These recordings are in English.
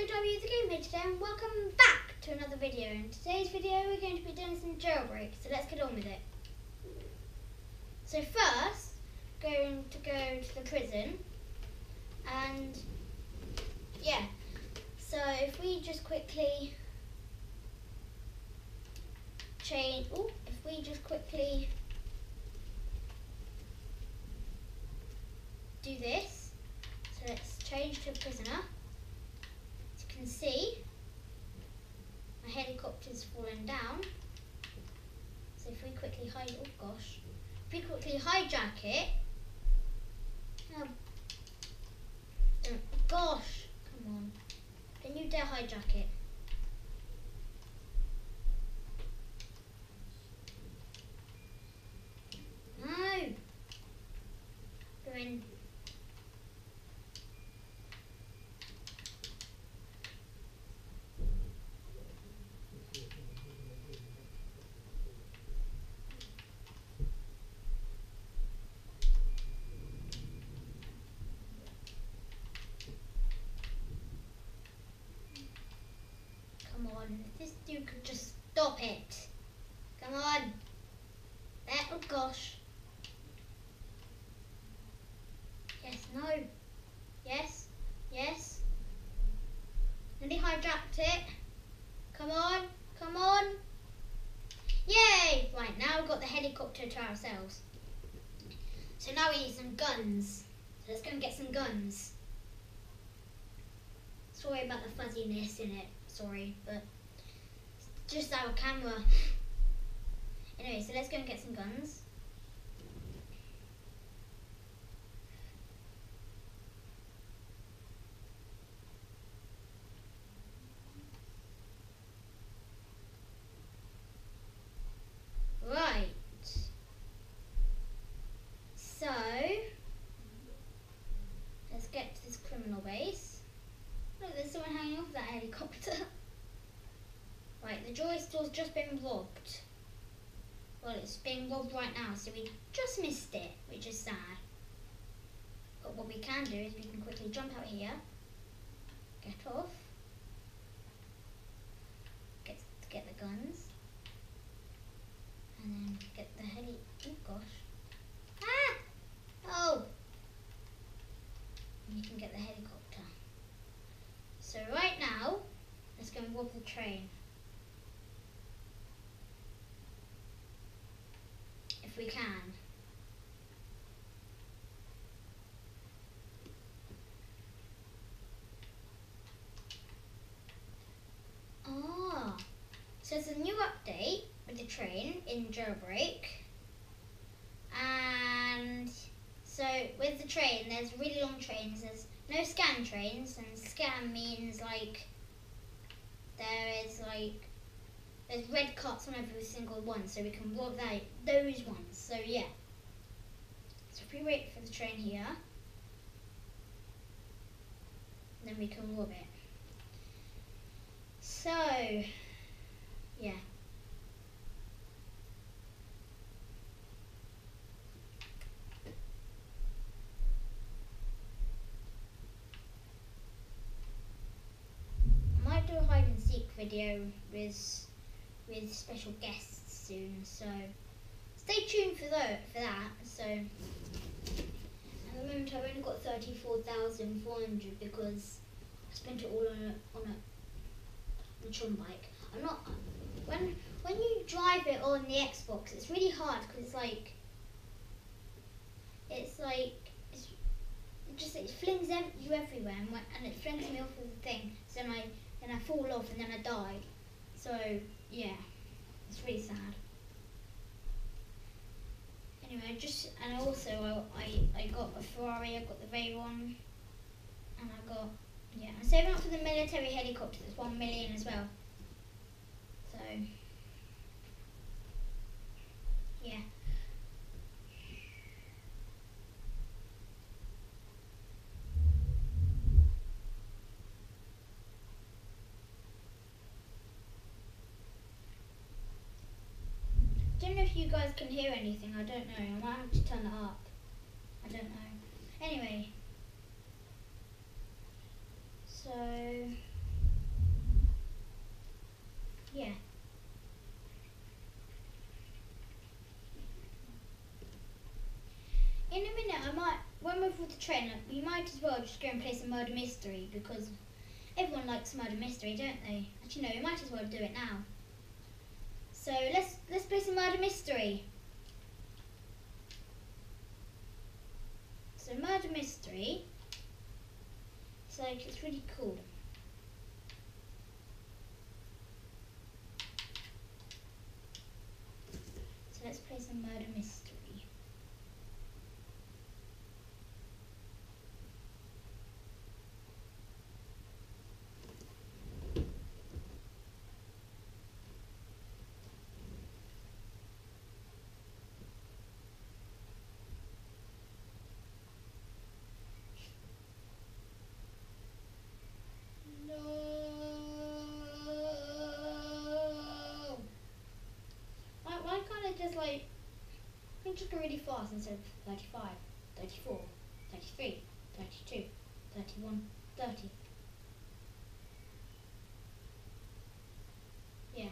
W, the Game Page today, and welcome back to another video. In today's video we're going to be doing some jailbreak, so let's get on with it. So first, going to go to the prison, and yeah, so if we just quickly do this, so let's change to prisoner. As you can see, my helicopter's fallen down. So if we quickly hijack it. Oh gosh, come on. Don't you dare hijack it. No. Go in. Come on, if this dude could just stop it. Come on. Oh gosh. Yes, no. Yes, yes. Nearly hijacked it. Come on, come on. Yay! Right, now we've got the helicopter to ourselves. So now we need some guns. So let's go and get some guns. Sorry about the fuzziness in it. Sorry, but it's just our camera. Anyway, so let's go and get some guns. Right. So let's get to this criminal base. Look, there's someone hanging off that helicopter. Right, the jewelry store's just been robbed. Well, it's being robbed right now, so we just missed it, which is sad. But what we can do is we can quickly jump out here, get off, get the guns, and then get the heli. Oh gosh! Ah! Oh! And you can get the helicopter. So right now, let's go and rob the train. If we can. So there's a new update with the train in Jailbreak. And so with the train, there's really long trains. There's no scan trains, and scan means like there's red cuts on every single one, so we can rob those ones. So yeah. So if we wait for the train here, then we can rob it. So yeah. I might do a hide and seek video with special guests soon, so stay tuned for that. So at the moment I've only got 34,400 because I spent it all on a Tron bike. I'm not. When you drive it on the Xbox, it's really hard because it flings you everywhere, and it flings me off of the thing. So then I fall off and then I die. So yeah, it's really sad. Anyway, I got a Ferrari, I got the Veyron, and I'm saving up for the military helicopter. That's 1 million as well. So yeah. I don't know if you guys can hear anything. I don't know. I might have to turn it up. I don't know. Anyway, so for the trailer, we might as well just go and play some murder mystery because everyone likes murder mystery, don't they? Actually, no, we might as well do it now. So let's play some murder mystery. So murder mystery, it's really cool. So let's play some murder mystery. Just like, I can just go really fast instead of 35, 34, 33, 32, 31, 30. Yeah.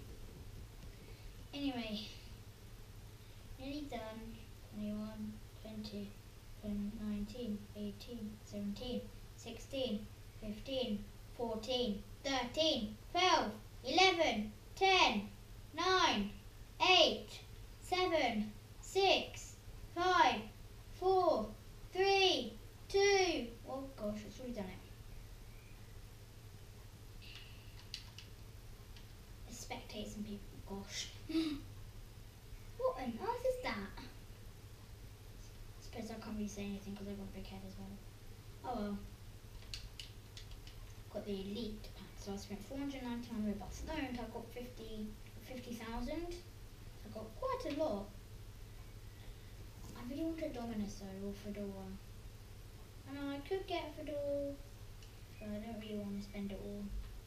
Anyway, nearly done. 21, 20, 19, 18, 17, 16, 15, 14, 13, 12, 11, 10, 9, 8, 7, 6, 5, 4, 3, 2. Oh gosh, it's already done it. Let's spectate some people. Gosh. What on earth is that? I suppose I can't really say anything because I've got a big head as well. Oh well. Got the elite pack, so I spent 499 Robux. At the moment I've got 50,000. I got quite a lot. I really want a Dominus though, or Fedora. I know I could get a Fedora, but I don't really want to spend it all.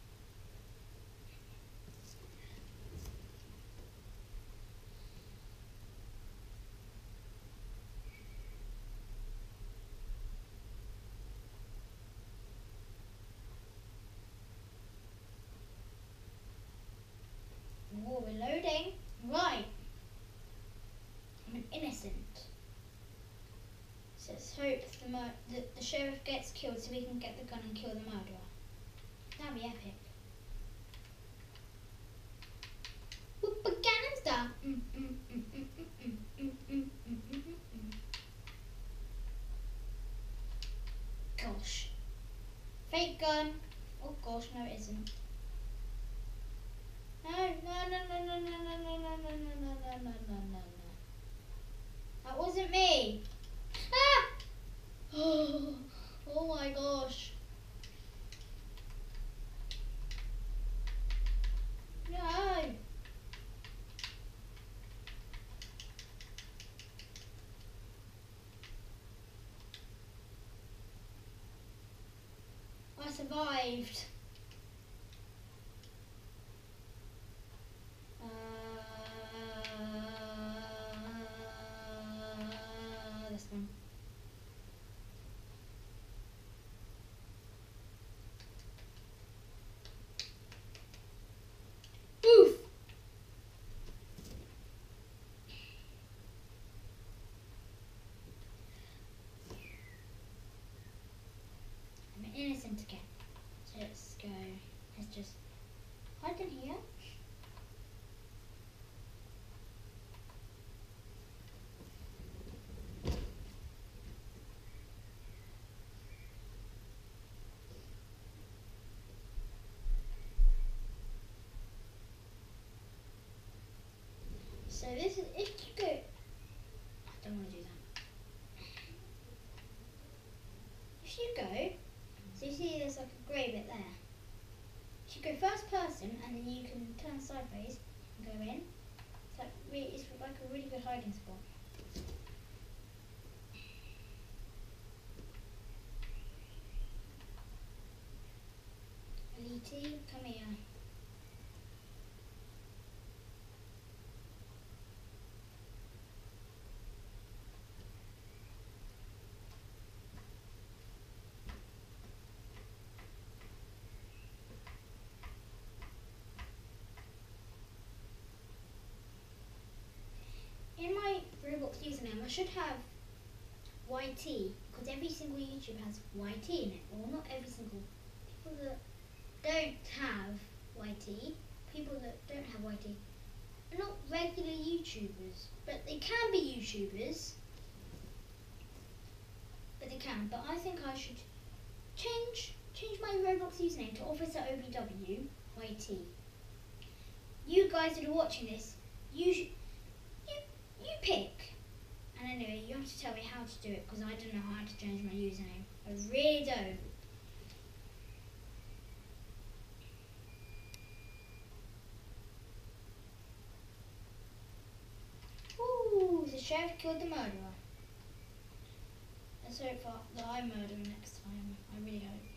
Oh, we're loading. Right. I'm an innocent. So let's hope the sheriff gets killed so we can get the gun and kill the murderer. That'd be epic. Propaganda. Gosh. Fake gun. Oh gosh, no it isn't. No. That wasn't me. Ah! Oh my gosh. No. I survived. This one. Oof. I'm innocent again. So let's go. Let's just hide in here. So this is, if you go, I don't want to do that. If you go, so you see there's like a grey bit there. If you go first person and then you can turn sideways and go in, it's like a really good hiding spot. Elite, come here. In my Roblox username, I should have YT because every single YouTuber has YT in it. Well, not every single. People that don't have YT, people that don't have YT are not regular YouTubers, but they can be YouTubers. But they can. But I think I should change my Roblox username to Officer OBW YT. You guys that are watching this, you pick. And anyway, you have to tell me how to do it because I don't know how to change my username. I really don't. Ooh, the sheriff killed the murderer. Let's hope that I murder him next time. I really hope.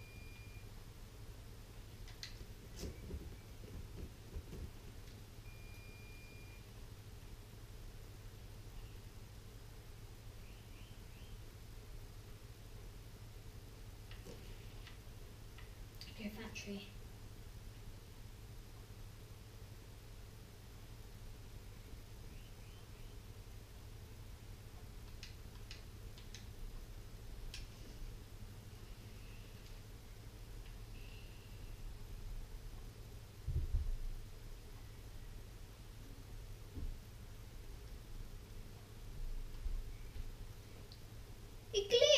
Okay, factory. It